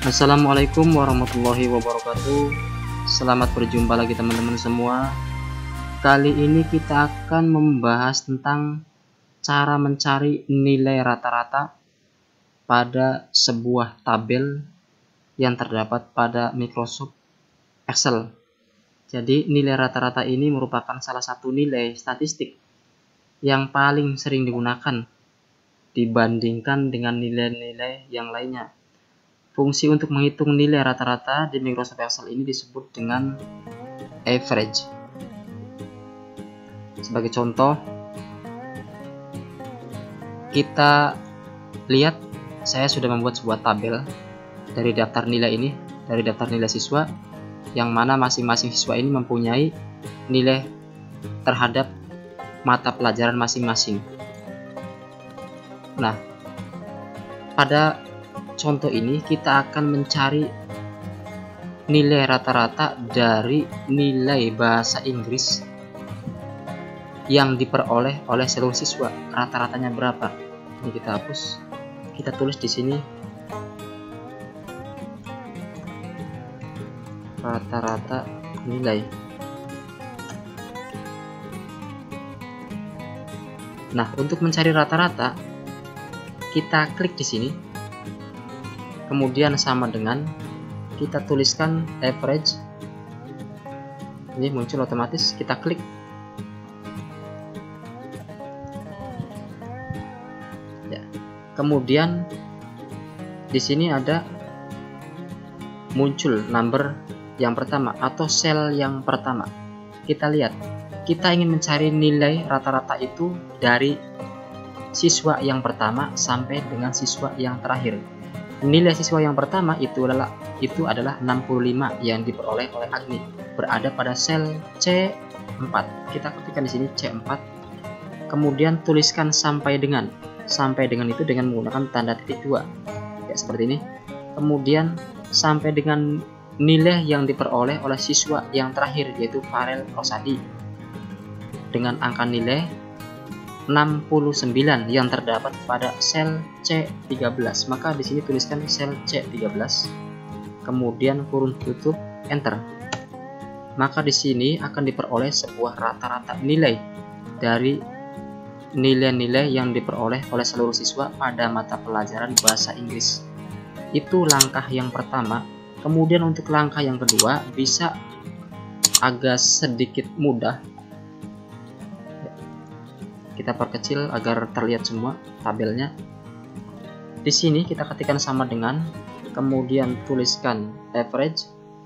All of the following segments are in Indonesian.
Assalamualaikum warahmatullahi wabarakatuh. Selamat berjumpa lagi teman-teman semua. Kali ini kita akan membahas tentang cara mencari nilai rata-rata pada sebuah tabel yang terdapat pada Microsoft Excel. Jadi nilai rata-rata ini merupakan salah satu nilai statistik yang paling sering digunakan dibandingkan dengan nilai-nilai yang lainnya. Fungsi untuk menghitung nilai rata-rata di Microsoft Excel ini disebut dengan average. Sebagai contoh, kita lihat saya sudah membuat sebuah tabel dari daftar nilai ini, dari daftar nilai siswa, yang mana masing-masing siswa ini mempunyai nilai terhadap mata pelajaran masing-masing. Nah, pada contoh ini kita akan mencari nilai rata-rata dari nilai bahasa Inggris yang diperoleh oleh seluruh siswa. Rata-ratanya berapa? Ini kita hapus. Kita tulis di sini rata-rata nilai. Nah, untuk mencari rata-rata, kita klik di sini. Kemudian sama dengan kita tuliskan average. Ini muncul otomatis, kita klik. Ya. Kemudian di sini ada muncul number yang pertama atau sel yang pertama. Kita lihat, kita ingin mencari nilai rata-rata itu dari siswa yang pertama sampai dengan siswa yang terakhir. Nilai siswa yang pertama itu adalah 65 yang diperoleh oleh Agni, berada pada sel C4. Kita ketikkan di sini C4. Kemudian tuliskan sampai dengan. Sampai dengan itu dengan menggunakan tanda titik 2. Ya, seperti ini. Kemudian sampai dengan nilai yang diperoleh oleh siswa yang terakhir, yaitu Farel Rosadi, dengan angka nilai 69 yang terdapat pada sel C13. Maka di sini tuliskan sel C13. Kemudian kurung tutup, enter. Maka di sini akan diperoleh sebuah rata-rata nilai dari nilai-nilai yang diperoleh oleh seluruh siswa pada mata pelajaran bahasa Inggris. Itu langkah yang pertama. Kemudian untuk langkah yang kedua bisa agak sedikit mudah. Kita perkecil agar terlihat semua tabelnya. Di sini kita ketikkan sama dengan, kemudian tuliskan average,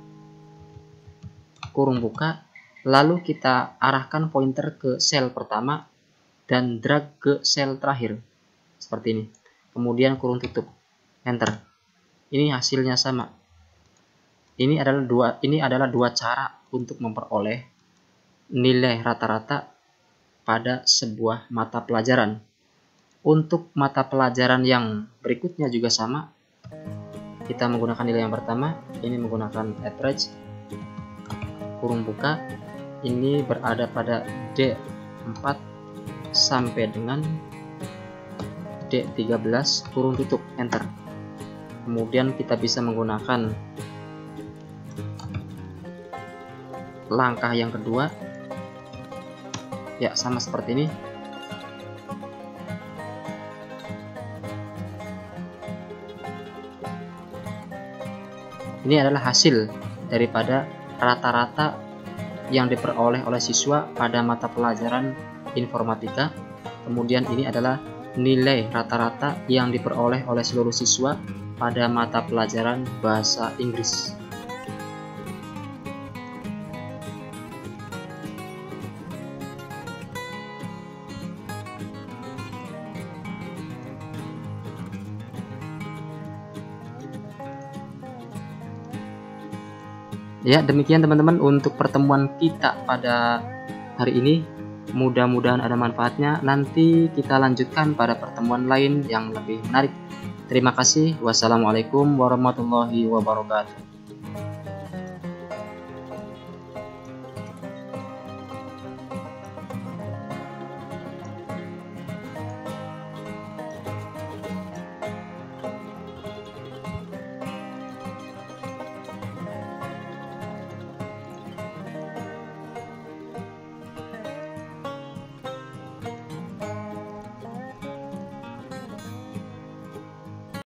kurung buka, lalu kita arahkan pointer ke sel pertama dan drag ke sel terakhir seperti ini. Kemudian kurung tutup, enter. Ini hasilnya sama. Ini adalah dua cara untuk memperoleh nilai rata-rata pada sebuah mata pelajaran. Untuk mata pelajaran yang berikutnya juga sama. Kita menggunakan nilai yang pertama, ini menggunakan average, kurung buka, ini berada pada D4 sampai dengan D13, kurung tutup, enter. Kemudian kita bisa menggunakan langkah yang kedua. Ya, sama seperti ini. Ini adalah hasil daripada rata-rata yang diperoleh oleh siswa pada mata pelajaran informatika. Kemudian ini adalah nilai rata-rata yang diperoleh oleh seluruh siswa pada mata pelajaran bahasa Inggris. Ya, demikian teman-teman untuk pertemuan kita pada hari ini. Mudah-mudahan ada manfaatnya. Nanti kita lanjutkan pada pertemuan lain yang lebih menarik. Terima kasih. Wassalamualaikum warahmatullahi wabarakatuh.